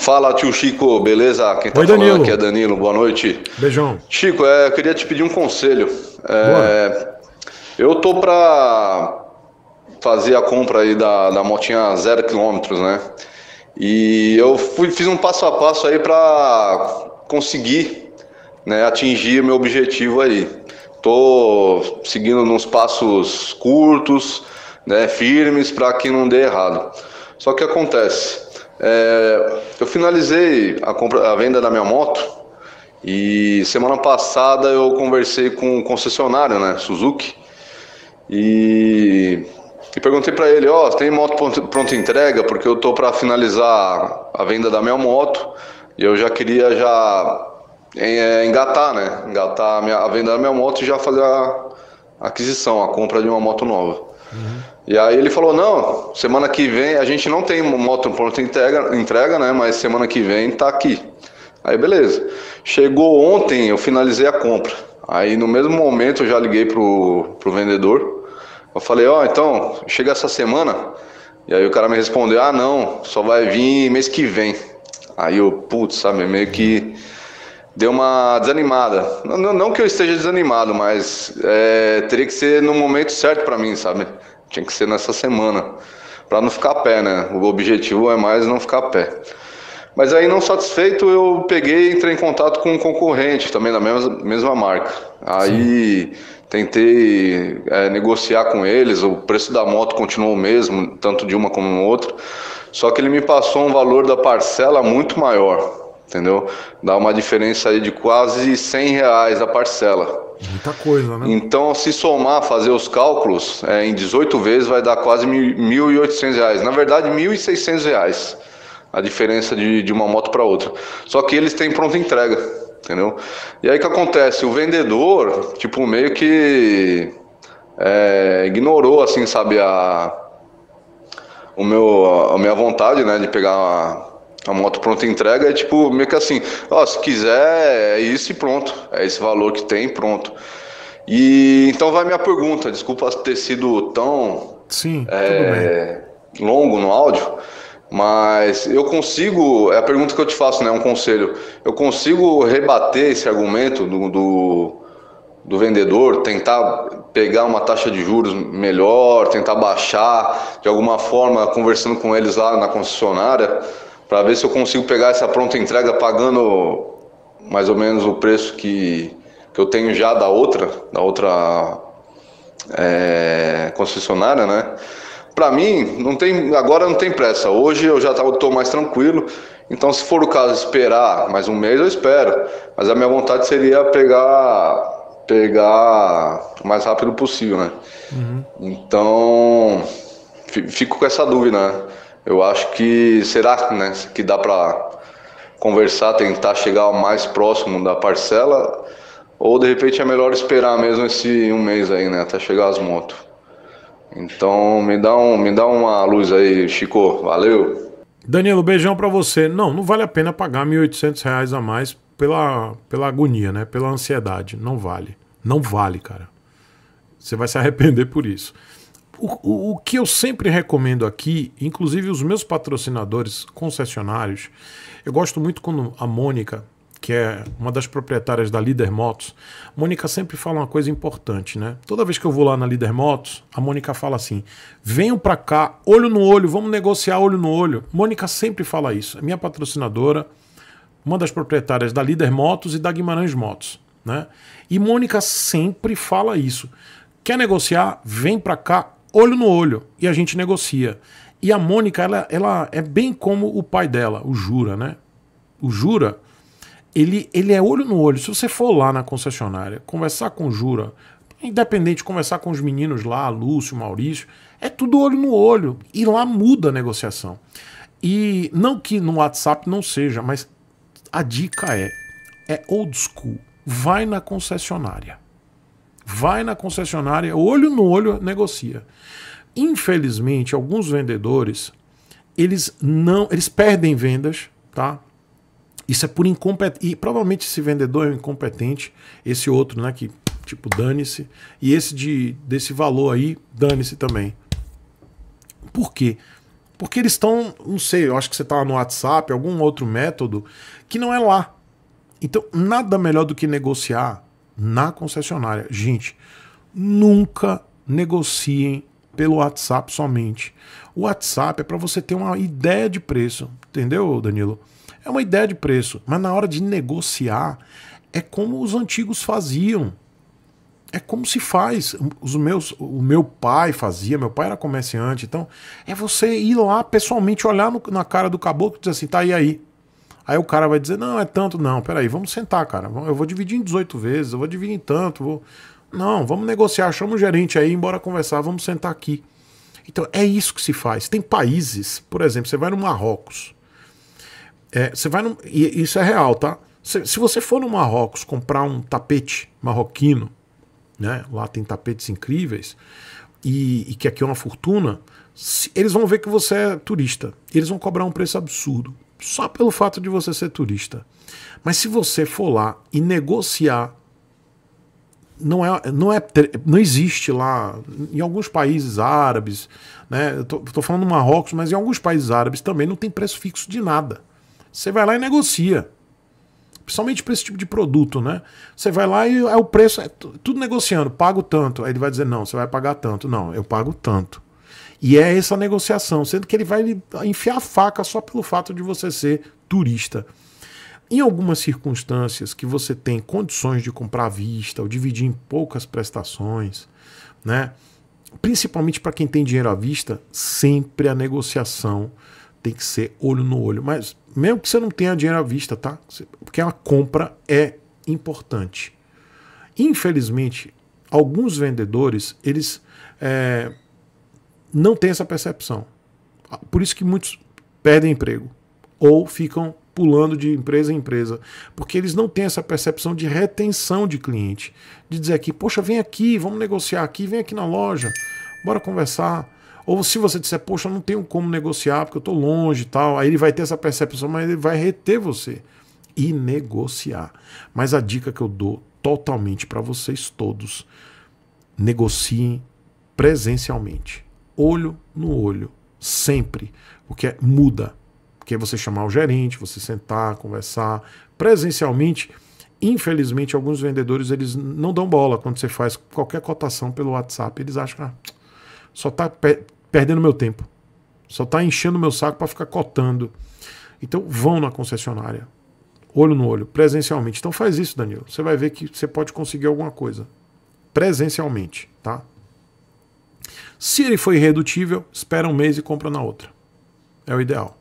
Fala, tio Chico, beleza? Quem tá Oi, falando Danilo. aqui é Danilo, boa noite. Beijão. Chico, eu queria te pedir um conselho. Bora. Eu tô pra fazer a compra aí da motinha 0 km, né? E fiz um passo a passo aí pra conseguir, né, atingir meu objetivo aí. Tô seguindo nos passos curtos, né, firmes, para que não dê errado. Só que acontece, eu finalizei a venda da minha moto e semana passada eu conversei com um concessionário, né, Suzuki, e, e perguntei para ele, ó, tem moto pronta entrega, porque eu tô para finalizar a venda da minha moto e eu já queria engatar, né? Engatar a venda da minha moto e já fazer a aquisição, a compra de uma moto nova. Uhum. E aí ele falou, não, semana que vem, a gente não tem moto pronta entrega, né? Mas semana que vem tá aqui. Aí beleza. Chegou ontem, eu finalizei a compra. Aí no mesmo momento eu já liguei pro vendedor. Eu falei, ó, então, chega essa semana. E aí o cara me respondeu, ah não, só vai vir mês que vem. Aí eu, putz, sabe, meio que deu uma desanimada. Não que eu esteja desanimado, mas teria que ser no momento certo pra mim, sabe? Tinha que ser nessa semana, pra não ficar a pé, né? O objetivo é mais não ficar a pé. Mas aí, não satisfeito, eu peguei e entrei em contato com um concorrente também da mesma marca. Sim. Aí tentei negociar com eles, o preço da moto continuou o mesmo, tanto de uma como outra. Só que ele me passou um valor da parcela muito maior, entendeu? Dá uma diferença aí de quase R$ 100 a parcela. Muita coisa, né? Então, se somar, fazer os cálculos, em 18 vezes vai dar quase R$ 1.800. Na verdade, R$ 1.600 a diferença de uma moto para outra. Só que eles têm pronta entrega, entendeu? E aí o que acontece? O vendedor, tipo, meio que ignorou, assim, sabe, a minha vontade, né, de pegar a moto pronta entrega. É tipo, meio que assim, ó, se quiser é isso e pronto. É esse valor que tem, pronto. E então vai minha pergunta, desculpa ter sido tão Sim, tudo bem. longo no áudio, mas eu consigo, é a pergunta que eu te faço, né, um conselho, eu consigo rebater esse argumento do vendedor, tentar pegar uma taxa de juros melhor, tentar baixar de alguma forma, conversando com eles lá na concessionária, para ver se eu consigo pegar essa pronta entrega pagando mais ou menos o preço que eu tenho já da outra concessionária, né? Para mim, agora não tem pressa. Hoje eu já estou mais tranquilo. Então, se for o caso de esperar mais um mês, eu espero. Mas a minha vontade seria pegar o mais rápido possível, né? Uhum. Então, fico com essa dúvida, né? Eu acho que será, né, que dá para conversar, tentar chegar o mais próximo da parcela, ou de repente é melhor esperar mesmo esse um mês aí, né, até chegar as motos. Então, me dá uma luz aí, Chico. Valeu. Danilo, beijão pra você. Não, não vale a pena pagar R$ 1.800 a mais pela agonia, né? Pela ansiedade. Não vale. Não vale, cara. Você vai se arrepender por isso. O que eu sempre recomendo aqui, inclusive os meus patrocinadores concessionários, eu gosto muito quando a Mônica, que é uma das proprietárias da Líder Motos, Mônica sempre fala uma coisa importante, né? Toda vez que eu vou lá na Líder Motos, a Mônica fala assim: venham pra cá, olho no olho, vamos negociar olho no olho. Mônica sempre fala isso. É minha patrocinadora, uma das proprietárias da Líder Motos e da Guimarães Motos, né? E Mônica sempre fala isso. Quer negociar? Vem pra cá, olho no olho, e a gente negocia. E a Mônica, ela é bem como o pai dela, o Jura, né? O Jura, ele é olho no olho. Se você for lá na concessionária, conversar com o Jura, independente, conversar com os meninos lá, Lúcio, Maurício, é tudo olho no olho. E lá muda a negociação. E não que no WhatsApp não seja, mas a dica é old school. Vai na concessionária. Vai na concessionária, olho no olho, negocia. Infelizmente, alguns vendedores, eles perdem vendas, tá? Isso é por incompetência. E provavelmente esse vendedor é um incompetente, esse outro, né, que tipo dane-se, e esse desse valor aí, dane-se também. Por quê? Porque eles estão, não sei, eu acho que você está no WhatsApp, algum outro método, que não é lá. Então, nada melhor do que negociar na concessionária. Gente, nunca negociem pelo WhatsApp somente. O WhatsApp é para você ter uma ideia de preço, entendeu, Danilo? É uma ideia de preço, mas na hora de negociar, é como os antigos faziam. É como se faz. O meu pai fazia, meu pai era comerciante, então é você ir lá pessoalmente, olhar na cara do caboclo e dizer assim, tá, e aí? Aí o cara vai dizer, não, é tanto, não, peraí, vamos sentar, cara, eu vou dividir em 18 vezes, eu vou dividir em tanto, não, vamos negociar, chama o gerente aí, bora conversar, vamos sentar aqui. Então é isso que se faz. Tem países, por exemplo, você vai no Marrocos, você vai e isso é real, tá? Se você for no Marrocos comprar um tapete marroquino, né? Lá tem tapetes incríveis, e que aqui é uma fortuna, eles vão ver que você é turista. Eles vão cobrar um preço absurdo, só pelo fato de você ser turista. Mas se você for lá e negociar, não existe lá, em alguns países árabes, né? Eu tô falando do Marrocos, mas em alguns países árabes também não tem preço fixo de nada. Você vai lá e negocia. Principalmente para esse tipo de produto, né? Você vai lá e o preço é tudo negociando, pago tanto. Aí ele vai dizer, não, você vai pagar tanto. Não, eu pago tanto. E é essa negociação, sendo que ele vai enfiar a faca só pelo fato de você ser turista. Em algumas circunstâncias que você tem condições de comprar à vista ou dividir em poucas prestações, né? Principalmente para quem tem dinheiro à vista, sempre a negociação tem que ser olho no olho. Mas mesmo que você não tenha dinheiro à vista, tá? Porque a compra é importante. Infelizmente, alguns vendedores, eles não têm essa percepção. Por isso que muitos perdem emprego ou ficam pulando de empresa em empresa, porque eles não têm essa percepção de retenção de cliente, de dizer aqui, poxa, vem aqui, vamos negociar aqui, vem aqui na loja, bora conversar. Ou se você disser, poxa, eu não tenho como negociar porque eu estou longe e tal, aí ele vai ter essa percepção, mas ele vai reter você e negociar. Mas a dica que eu dou totalmente para vocês todos, negociem presencialmente, olho no olho, sempre, porque muda. Porque é você chamar o gerente, você sentar, conversar presencialmente. Infelizmente, alguns vendedores eles não dão bola quando você faz qualquer cotação pelo WhatsApp. Eles acham que só está perdendo meu tempo, só está enchendo meu saco para ficar cotando. Então vão na concessionária, olho no olho, presencialmente. Então faz isso, Danilo. Você vai ver que você pode conseguir alguma coisa presencialmente, tá? Se ele for irredutível, espera um mês e compra na outra. É o ideal.